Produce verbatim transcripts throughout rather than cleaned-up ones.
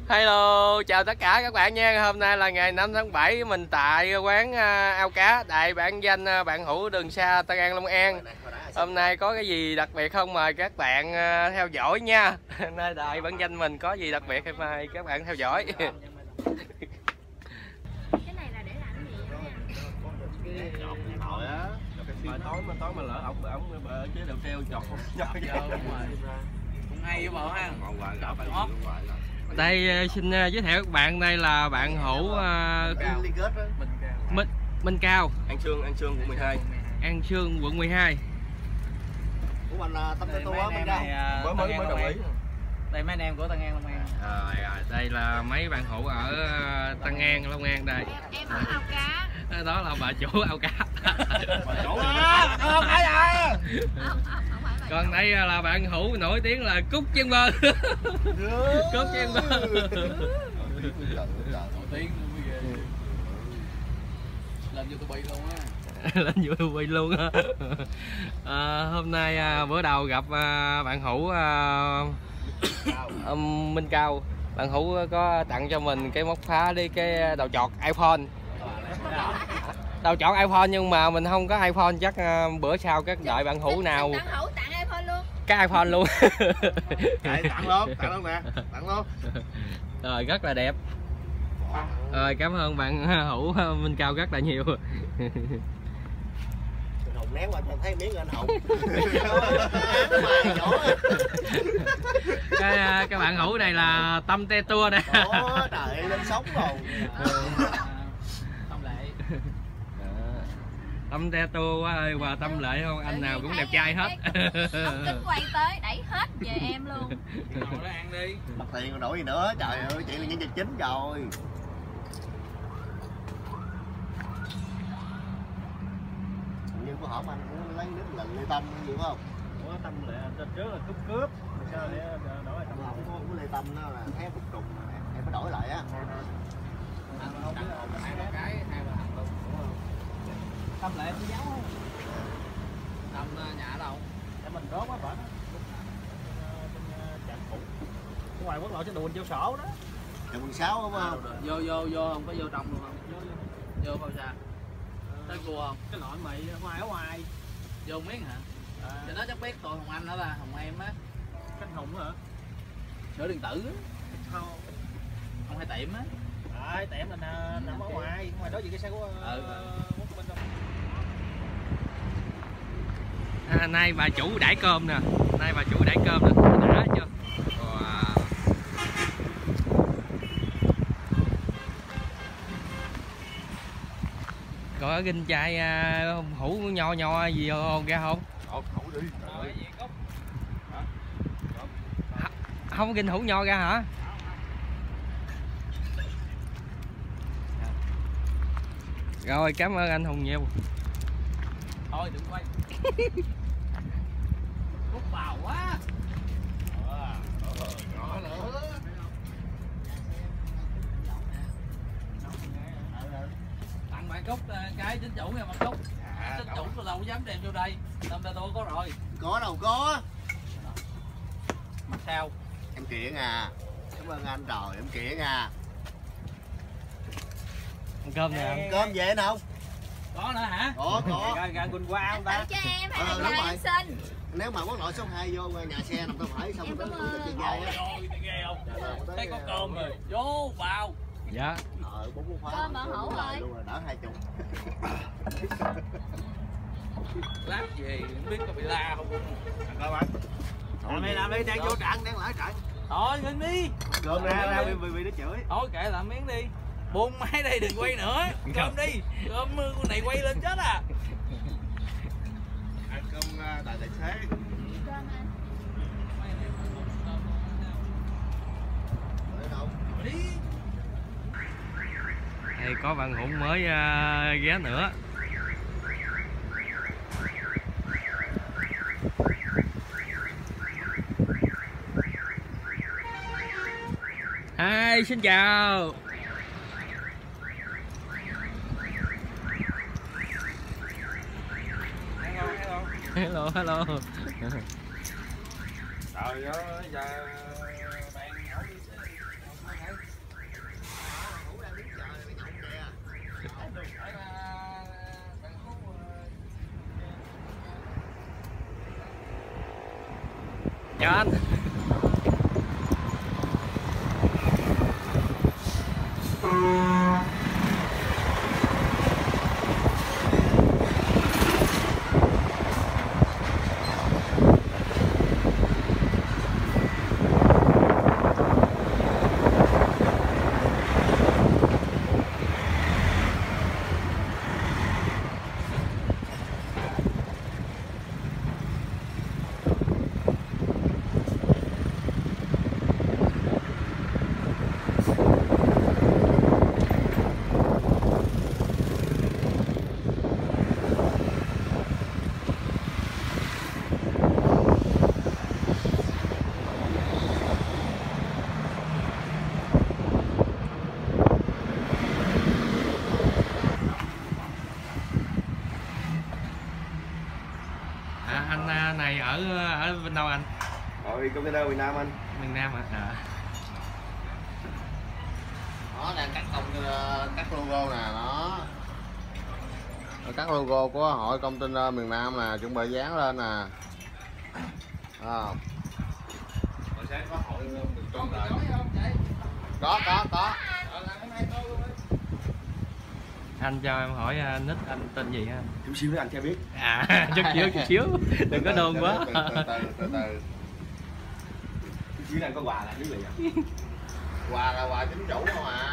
Hello, chào tất cả các bạn nha. Hôm nay là ngày năm tháng bảy, mình tại quán ao cá đại bản danh Bạn Hữu Đường Xa, Tân An, Long An. Hôm nay có cái gì đặc biệt không, mời các bạn theo dõi nha. Nay đại bản danh mình có gì đặc biệt thì mời các bạn theo dõi. Cái này là để làm gì vậy nha? Hồi á, mà tối mà tối mà lỡ ổng ổng ở chế đầu treo chọt không cũng hay với bộ ha. Đây xin giới thiệu các bạn, đây là Bạn Hữu uh, Minh Minh Cao, An Sương, An Sương quận mười hai. An Sương quận mười hai. Của mình là Tâm Tattoo á, Minh Cao. Mới mới mới đồng ý. Đây mấy anh em của Tân An, Long An. Rồi, rồi đây là mấy bạn hữu ở Tân An, Long An đây. Em ở ao cá. Đó là bà chủ ao cá. Bà chủ á, không phải à. Còn đây là bạn hữu nổi tiếng là Cúc Chân Bơ. Cúc Chân Bơ. Nổi tiếng luôn mới ghê. Lên YouTube luôn á. Lên YouTube luôn á. À, hôm nay à, bữa đầu gặp à, bạn hữu à, um, Minh Cao. Bạn hữu có tặng cho mình cái móc khóa đi, cái đầu chọt iPhone. Đầu chọt iPhone nhưng mà mình không có iPhone, chắc uh, bữa sau các đợi bạn hữu nào Tặng hữu tặng iPhone luôn. cái iPhone luôn. Đấy, tặng luôn, tặng luôn nè, tặng luôn. Rồi rất là đẹp. Rồi cảm ơn bạn hữu Minh Cao rất là nhiều. Hùng ném qua cho thấy miếng anh Hùng. cái các bạn hữu này là Tâm Tattoo đây. Ủa, trời lên sống rồi. Tâm Lệ. Tâm Tattoo quá ơi, và Tâm Lệ không, anh nào cũng đẹp trai hết. Ông kính quay tới đẩy hết về em luôn. Ngồi đó ăn đi. Mặt tiền còn đổi gì nữa, trời ơi, chị là nhân vật chính rồi. Nhưng có hỏi anh muốn lấy nước là Lê Tâm gì không? Ủa Tâm Lệ trên trước là cướp cướp. Sao để đổi Tâm Không có của Lê Tâm nó là thép cục trùng, em phải đổi lại á. Cái hai ba thằng luôn. Tâm Lệ tôi giáo không? Tâm nhà ở đâu? để mình rốt quá bển. Bên trạm cũ. Ngoài quốc lộ trên đùn treo sổ đó. Trạm mười sáu đúng không? Vô vô vô không có vô trong luôn không? Vô vô. Vô bao xa? Tới cua không? Cái loại mày ngoài ở ngoài. Vô miếng hả? À, Cho nó chắc biết tôi Hồng Anh đó là Hồng em á. Canh Hùng hả? Sửa điện tử á. Không. Không hay tiệm á. À, tiệm mình nằm ở ngoài, ngoài đó gì cái xe của Ừ. Quốc Minh đâu. À, nay bà chủ đãi cơm nè, nay bà chủ đãi cơm nè, đã chưa? Wow. Có ginh chai uh, hũ nho nho gì không ra không? Ồ, khẩu đi. Không ginh hũ nho ra hả? Rồi cảm ơn anh Hùng nhiều. Thôi đừng quay. Hút vào quá. À, nhỏ nữa. Tặng bạn Cúc cái chính chủ nha bạn Cúc. Chính chủ tôi đâu có dám đem vô đây. Tâm Tattoo có rồi. Có đâu có. Mặt sao? Em kiện à. Cảm ơn anh rồi, em kiện à. Ăn cơm nè. Ăn cơm về anh không? Có nữa hả? Có, có. Ra ra quỳnh qua không Tự ta? cho em hay Ờ, là đúng nhờ rồi. em xin? Nếu mà quốc lộ số hai vô nhà xe nằm tay phải xong Em rồi cảm tới ơn. trên gai á. Rồi ghê không? Thấy có cơm rồi. Vô vào. Dạ. Ờ, bốn khóa. Cơm Bạn Hữu rồi. Luôn rồi, đỡ hai chục. Lát gì không biết có bị la không. Coi bạn. Làm đi, làm đi, đang vô trận, đang lỡ trận. Thôi ngưng đi. Cơm ra ra vì vì nó chửi. Thôi kệ làm miếng đi. Buông máy đây đừng quay nữa. Cơm đi. Cơm con này quay lên chết à. Ăn cơm tại tài xế. Cơm anh. Ở đâu? Đi. Đây có bạn Hữu mới uh, ghé nữa. Hi, xin chào. Hello, hello. Trời ơi, giờ bạn Chào anh. À, anh này ở ở bên đâu anh? Rồi container miền Nam anh. Miền Nam hả? À. Nó đang cắt công cắt logo nè, nó cắt logo của hội container miền Nam nè, chuẩn bị dán lên nè. À. Hồi sáng có hội miền Trung rồi. Có có có. Anh cho em hỏi uh, nick anh tên gì ha? Chút xíu nữa anh sẽ biết. À, chút xíu chút xíu. Đừng có đôn quá. Từ từ từ từ. Chút xíu anh có quà là cái gì vậy? Quà là quà chính chủ không à.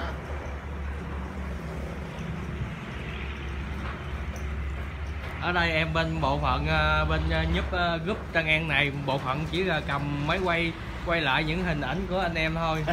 Ở đây em bên bộ phận bên giúp group Tân An này, bộ phận chỉ là cầm máy quay quay lại những hình ảnh của anh em thôi.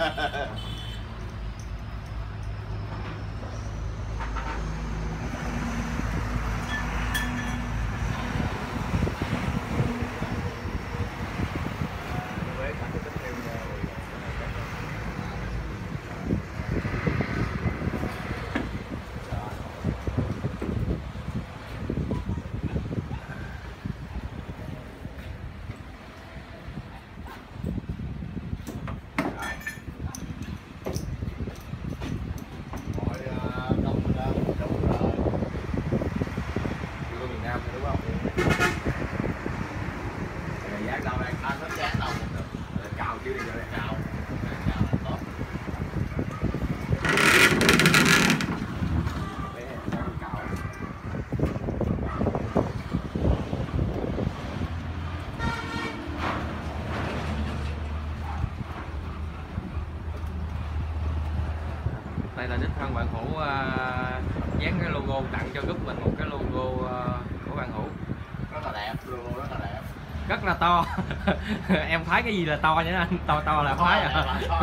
Đây là đích thân bạn Hữu uh, dán cái logo tặng cho group mình một cái logo uh, của bạn Hữu. Rất là đẹp, logo rất là đẹp. Rất là to. Em phái cái gì là to nhá anh? To to là phái à?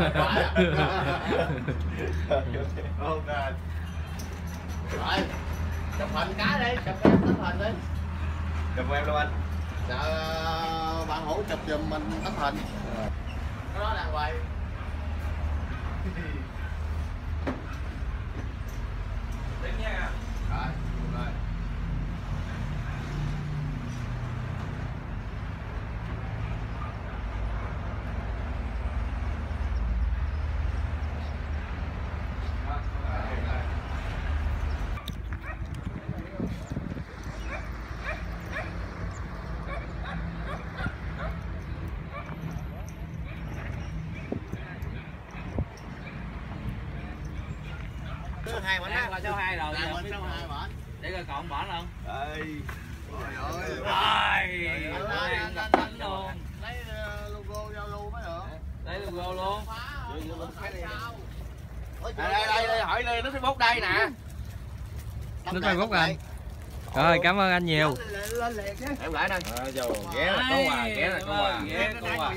Ok. Rồi, chụp hình cái đi, chụp em tấm hình đi. Chụp em đâu anh? Dạ, bạn Hữu chụp giùm mình tấm hình. Cái đó đang quay. Đến nha. Rồi, rồi. Hai bánh á, là số hai rồi, là giờ mình biết số rồi. hai bánh. Để coi còn bển không? Đây. Trời ơi. Rồi, luôn. Lấy logo giao lưu mới được. Lấy logo luôn. Đây đây đây, đây hỏi lên nó Facebook đây nè. Nó Facebook anh. Rồi, cảm ơn anh nhiều. Em lại đây. À, giờ ghé là có quà, ghé là có quà. Ghé có quà.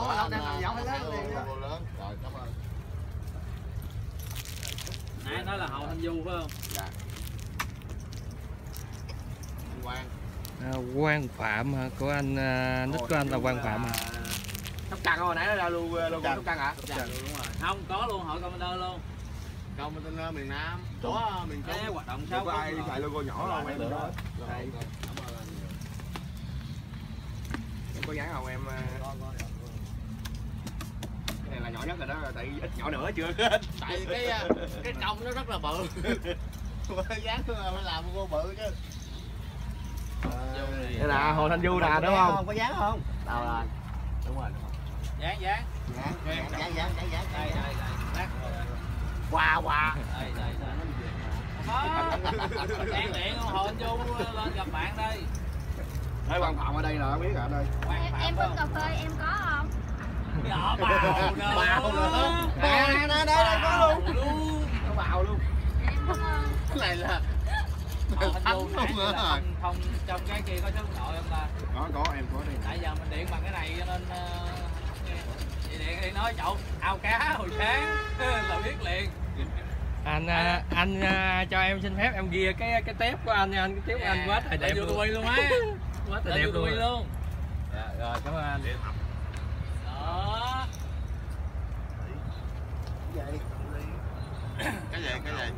Nãy nói là Hậu Thanh Du phải không? Dạ. Quang. À, Quang Phạm hả? Của anh uh, nick của anh là Quang Phạm hả? Sóc Trăng hồi nãy nó ra luôn logo Sóc Trăng hả? Dạ, đúng rồi. Không có luôn, hội container luôn. Container miền Nam, có miền Cái Trung. hoạt động sáu Có ai xài logo nhỏ không em? Đây. Em có dán không em? Cái này là nhỏ nhất rồi đó, tại ít nhỏ nữa chưa. Tại cái cái công nó rất là bự. Dán phải làm logo bự chứ. Đây là Hồ Thanh Du nè, đúng không? Có dán không? Đâu rồi? Đúng rồi, đúng rồi. Dán dán. Dán, dán, dán, dán, dán, dán. Đây đây đây. Lát. Qua qua. Đây đây đây. Đèn điện con hồn vô lên gặp bạn đây. Thấy quan Phạm ở đây là biết ở đây. Em, em bưng cà phê em có không? Nhỏ bào nữa. Bào nữa. Nè nè nè đây có luôn. Luôn. Nó vào luôn. Em cảm ơn. Cái này là Ờ, thắng vô luôn nãy nữa là rồi. không, không trong cái kia có số điện thoại không ta? Có có em có đây. Tại giờ mình điện bằng cái này cho nên uh, chị điện đi nói chậu ao cá hồi sáng là biết liền. Anh à, anh à, cho em xin phép em ghi cái cái tép của anh nha anh, cái tép của anh quá trời đẹp luôn. luôn. luôn á. Quá trời Lên đẹp YouTube luôn. luôn. Dạ, rồi cảm ơn anh. Đó. Cái gì? Cái gì? Cái gì?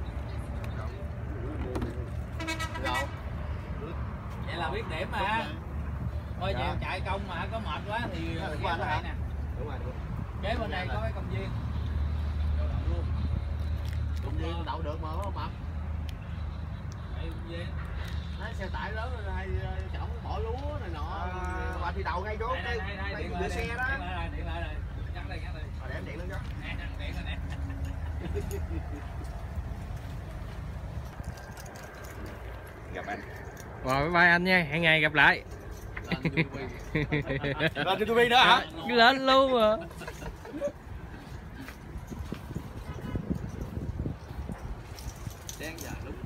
Đâu? Vậy là biết điểm mà. Thôi Dạ. về chạy công mà có mệt quá thì Dạ, ghé qua bên đó đây hả? nè. Đúng rồi, đúng rồi. Kế bên đây có cái công viên. Vô động luôn. Công viên đậu được mà không mập. Đây công viên. Nói xe tải lớn rồi hay chổng bỏ lúa này nọ. Qua thì đầu ngay chỗ Đây cái đây đây cái điện gửi lại xe đây. đó. Điện lại đây, điện lại đây. Nhắc đây nhắc đây. Rồi để em điện lên cho. Nè điện rồi nè. Gặp anh. Rồi bye bye anh nha, hẹn ngày gặp lại. Lên YouTube nữa hả? Lên luôn mà. Đang giờ đúng